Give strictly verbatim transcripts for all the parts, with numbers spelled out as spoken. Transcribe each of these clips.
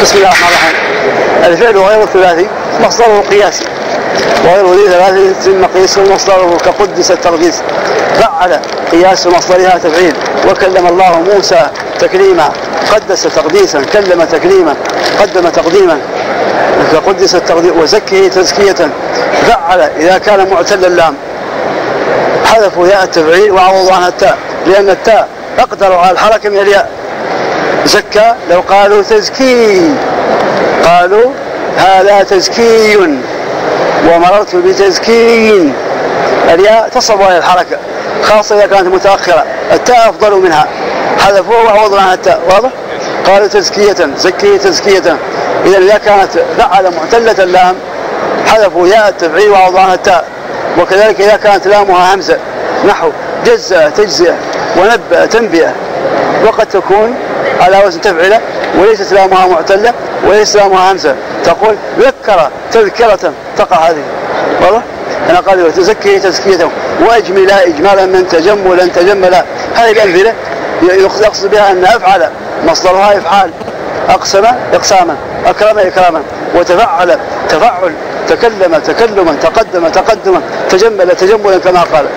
بسم الله الرحمن الرحيم. الفعل غير الثلاثي مصدره قياسي، وغير ذي ثلاثي مقيس مصدره كقدس التقديس. فعل قياس مصدرها تفعيل. وكلم الله موسى تكليما، قدس تقديسا، كلم تكليما، قدم تقديما، كقدس التقديس. وزكه تزكية. فعل إذا كان معتل اللام حذفوا ياء التفعيل وعوضوا عنها التاء، لأن التاء أقدر على الحركة من الياء. زكى لو قالوا تزكي، قالوا هذا تزكي ومررت بتزكي، الياء تصب على الحركة خاصة إذا كانت متأخرة، التاء أفضل منها، حذفوه وعوضوا عنها التاء. واضح؟ قالوا تزكية، زكي تزكية. إذا إذا كانت فعل معتلة اللام حذفوا ياء التفعيل وعوضوا عنها التاء. وكذلك إذا كانت لامها همزة نحو جزء تجزئة ونبأ تنبئة، وقد تكون على وزن تفعل وليست لامها معتلة وليس لامها همزة، تقول ذكر تذكرة، تقع هذه. واضح؟ أنا قال تزكي تزكية، وأجملا إجمالا من تجملا تجملا. هذه الأمثلة يقصد بها أن أفعل مصدرها إفعال، أقسم إقساما، أكرم إكراما، وتفعل تفعل، تكلم تكلما، تقدم تقدما، تجمل تجملا كما قال.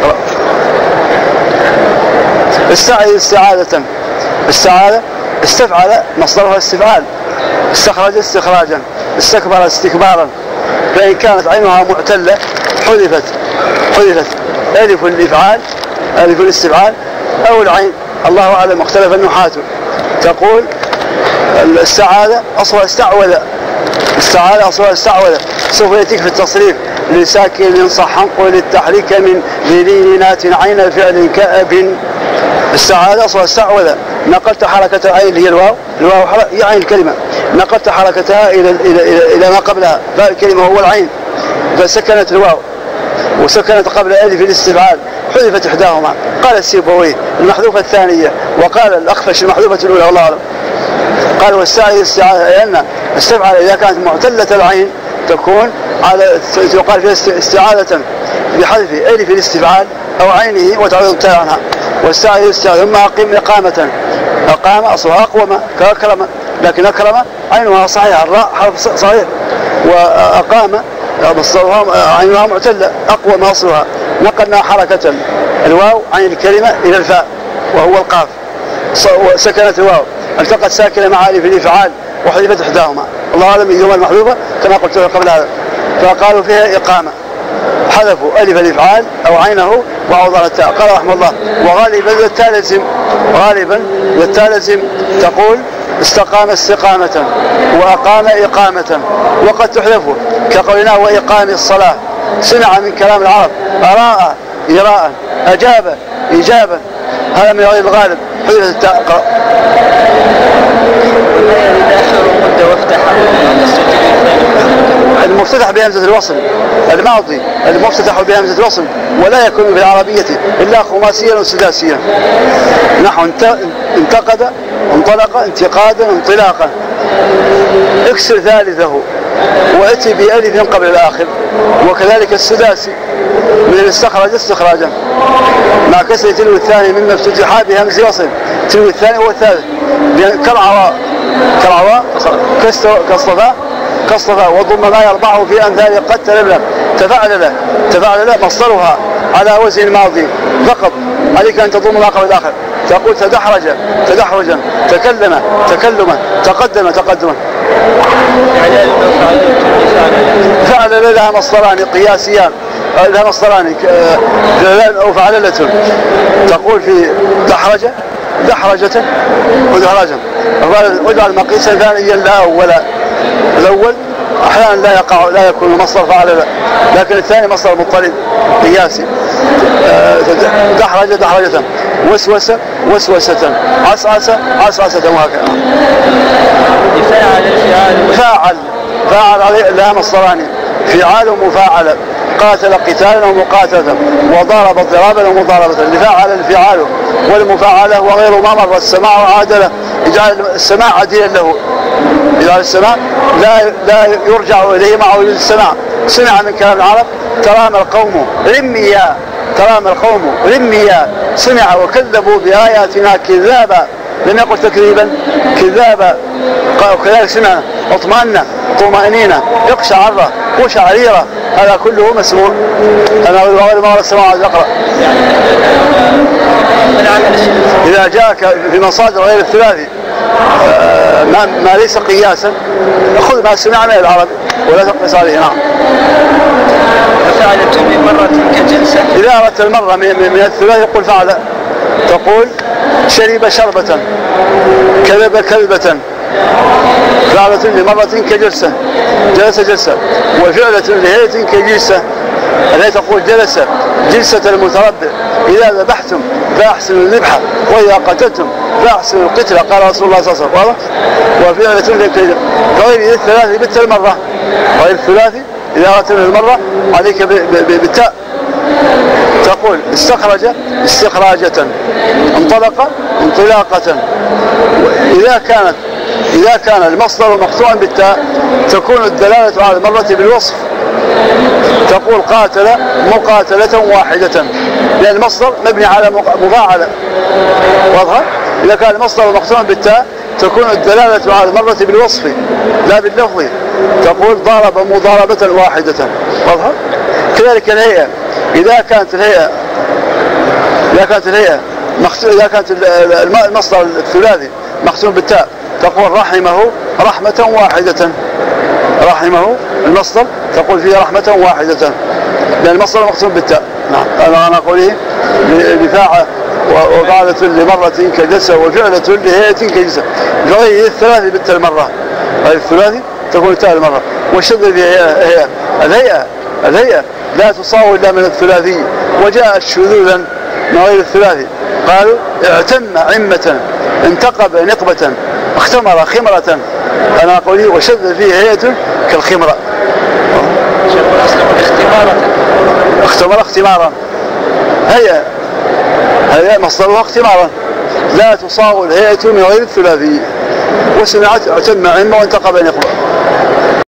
استعاذ استعاذة. استعاذ استفعل مصدرها استفعال، استخرج استخراجا، استكبر استكبارا. فإن كانت عينها معتلة حذفت حذفت ألف الإفعال، ألف الاستفعال أو العين، الله أعلم، اختلف النحاة. تقول الاستعاذة أصلها استعوذ، استعاذة أصلها استعوذ. سوف يأتيك في التصريف لساكن صحا قل التحريك من ذليلات عين الفعل كأب. استعاذة أصلها استعوذ، نقلت حركة العين اللي هي الواو، الواو هي عين الكلمة، نقلت حركتها إلى إلى إلى, إلى ما قبلها، باء الكلمة هو العين، فسكنت الواو وسكنت قبل ألف الاستفعال، حذفت إحداهما. قال السيبويه المحذوفة الثانية، وقال الأخفش المحذوفة الأولى، والله أعلم. قال واستعاذ استعاذة، لأن استفعل إذا كانت معتلة العين تكون على يقال فيها استعاذة بحذف ألف الاستفعال أو عينه وتعويض التاء عنها. واستعاذ استعاذة. ثم أقيم إقامة، أقام أصلها أقوم كأكرم، لكن أكرم عينها صحيحة، الراء حرف صحيح. وأقام مصدرها عينها معتلة، أقوم أصلها. نقلنا حركة الواو عن الكلمة إلى الفاء وهو القاف، سكنت الواو، التقت ساكنة مع ألف الإفعال وحذفت إحداهما، الله أعلم أيهما المحذوفة كما قلت قبل هذا. فقالوا فيها إقامة، حذفوا ألف الإفعال أو عينه وعوض التاء. قال رحمه الله وغالبا للتالزم، غالبا للتالزم تقول استقام استقامة وأقام إقامة، وقد تحذف كقولنا وإقام الصلاة. سمع من كلام العرب، أراء إراء، أجاب إجابة، هذا من غير الغالب، حذفت التاء. المفتتح بهمزة الوصل، الماضي المفتتح بهمزة الوصل، ولا يكون في العربية إلا خماسيا وسداسيا. نحو انتقد انطلق، انتقادا انطلاقا. اكسر ثالثه واتي بألف قبل الآخر. وكذلك السداسي من الاستخرج استخراجا مع كسر تلو الثاني مما افتتح بهمز وصل، تلو الثاني هو الثالث، كالعواء كالعواء كالصفاء كالصفاء. وضم ما يربعه في أمثال قد تلبلب. تفعل تفعل مصدرها على وزن الماضي فقط، عليك أن تضم ما قبل الآخر. تقول تدحرج تدحرجا، تكلم تكلما، تقدم تقدما. فعل لها مصدران قياسيان، لها مصدران أو فعللة. تقول في دحرجة دحرجة ودحرجا، واجعل مقيسا ثانيا لا أولا. الأول أحيانا لا يقع لا يكون مصدر فعللة، لكن الثاني مصدر مضطرد قياسي. دحرجة دحرجة، وسوسة وسوسة، عسعس عسعسة، وهكذا. فاعل فاعل لها مصدران، فعال ومفاعل، قاتل قتالا ومقاتلة، وضرب ضرابا ومضاربة. لفاعل الفعال، والمفاعلة وغير ما مر السماع عادلة. اجعل السماع عديلا له، اجعل السماع لا لا يرجع اليه مع وجود السماع. سمع من كلام العرب ترام القوم رميا، ترام القوم رميا، سمع وكذبوا بآياتنا كذابا. لم يقل تكذيبا كذابا. وكذلك سمعنا اطمأن طمأنينة اقشعر قشعريرة، هذا كله مسموع. أنا غير ما السماع يقرأ. إذا جاءك في مصادر غير الثلاثي ما, ما ليس قياسا خذ ما سمع من العرب ولا تقيس عليه. نعم. فعلت مرة كجلسة. إذا أردت المرة من الثلاثي يقول فعل، تقول شرب شربة، كذب كذبة، فعلة لمرة كجلسة، جلس جلسة، وفعلة لهيئة كجلسة. التي تقول جلس جلسة المتربع. إذا ذبحتم فأحسنوا الذبحة، وإذا قتلتم فأحسنوا القتلة، قال رسول الله صلى الله عليه وسلم. وفعلة لكذب. فغير الثلاثي بت المرة، غير الثلاثي إذا أردت المرة عليك بالتاء، تقول استخرج استخراجة، انطلق انطلاقة. إذا كانت إذا كان المصدر مقطوعا بالتاء تكون الدلالة على المرة بالوصف، تقول قاتل مقاتلة واحدة، لأن المصدر مبني على مفاعلة. واضح؟ إذا كان المصدر مقطوعا بالتاء تكون الدلالة على المرة بالوصف لا باللفظ، تقول ضرب مضاربة واحدة. واضح؟ كذلك الهيئة، إذا كانت الهيئة إذا كانت الهيئة إذا كانت المصدر الثلاثي مختوم بالتاء تقول رحمه رحمة واحدة، رحمه المصدر تقول فيه رحمة واحدة لأن المصدر مختوم بالتاء. نعم. أنا أقوله بفاعة وفعلة لمرة كجلسة وفعلة لهيئة كجلسة. فغير الثلاثي بالتاء المرة، غير الثلاثي تكون التاء المرة. والشذ هي الهيئة، الهيئة لا تصاوب إلا من الثلاثي، وجاء شذوذا من غير الثلاثي. قالوا اعتم عمة، انتقب نقبة، اختمر خمرة. أنا أقول وشذ فيه هيئة كالخمرة. اختمر اختمارا، هيئة هيئة مصدرها اختمارا، لا تصاغ الهيئة من غير الثلاثي. وسمعت اعتم عمة وانتقب نقبة.